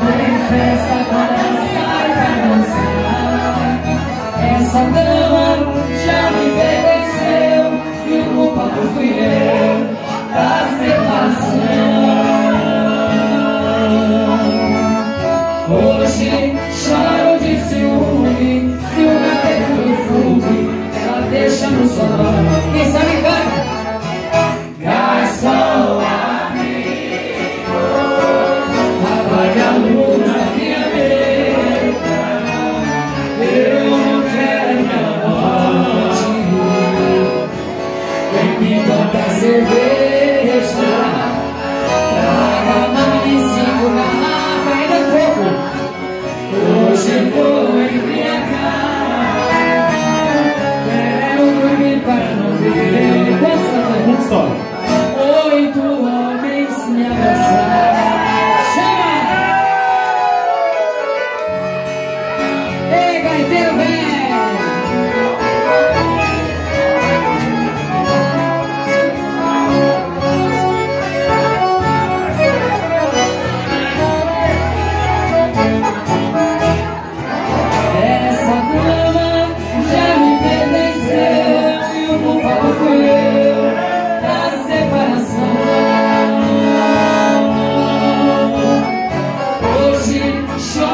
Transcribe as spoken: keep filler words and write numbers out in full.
Tem festa quando sai pra dançar. Essa dama já me pertenceu e o culpado fui eu da separação. Hoje choro de ciúme, se o gato perfume ela deixa no salão. Quem sabe canta? Garçom amigo, apague a luz da minha mesa. Eu não quero minha morte. Vem me botar cerveja, traga mais cinco garrafas e dá fogo. Hoje vou embriagar, quero dormir para não ver. Quantos Muito só. oito homens me abraçaram. Chama! Ei, gaiteiro, vem! Essa dama já me pertenceu e o culpado fui eu da separação. Hoje choro